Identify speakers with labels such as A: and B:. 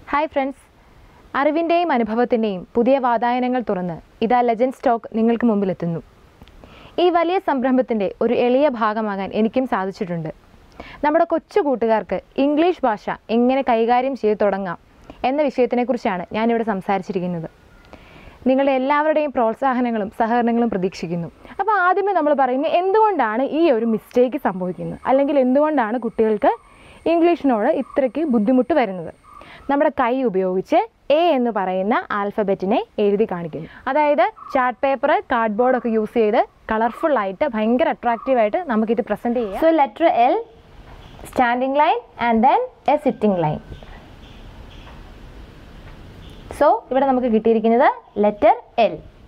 A: Hi friends, അറിവിൻ്റെയും അനുഭവത്തിൻ്റെയും പുതിയ വാതായനങ്ങൾ തുറന്ന് ഇതാ ലെജൻഡ്സ് ടോക്ക് നിങ്ങൾക്ക് മുമ്പിലെത്തുന്നു. ഈ വലിയ സംരംഭത്തിൻ്റെ ഒരു എളിയ ഭാഗമാകാൻ എനിക്കും സാധിച്ചിട്ടുണ്ട്. നമ്മുടെ കൊച്ചു കൂട്ടുകാർക്ക് ഇംഗ്ലീഷ് ഭാഷ എങ്ങനെ കൈകാര്യം ചെയ്തു തുടങ്ങാം എന്ന വിഷയത്തിനെക്കുറിച്ചാണ് ഞാനിവിടെ സംസാരിച്ചിരിക്കുന്നത്. നിങ്ങളുടെ എല്ലാവരുടെയും പ്രോത്സാഹനങ്ങളും സഹകരണങ്ങളും പ്രതീക്ഷിക്കുന്നു. അപ്പോൾ ആദ്യമേ നമ്മൾ പറയുന്നത് എന്തുകൊണ്ടാണ് ഈ ഒരു മിസ്റ്റേക്ക് സംഭവിക്കുന്നത്, അല്ലെങ്കിൽ എന്തുകൊണ്ടാണ് കുട്ടികൾക്ക് ഇംഗ്ലീഷിനോട് ഇത്രയ്ക്ക് ബുദ്ധിമുട്ട് വരുന്നത്. നമ്മുടെ കൈ ഉപയോഗിച്ച് എ എന്ന് പറയുന്ന ആൽഫബറ്റിനെ എഴുതി കാണിക്കുന്നു. അതായത് ചാർട്ട് പേപ്പർ, കാർഡ്ബോർഡൊക്കെ യൂസ് ചെയ്ത് കളർഫുള്ളായിട്ട് ഭയങ്കര അട്രാക്റ്റീവായിട്ട് നമുക്കിത് പ്രസൻറ്റ് ചെയ്യാം. So letter L, standing line and then a sitting line. So ഇവിടെ നമുക്ക് കിട്ടിയിരിക്കുന്നത് ലെറ്റർ എൽ.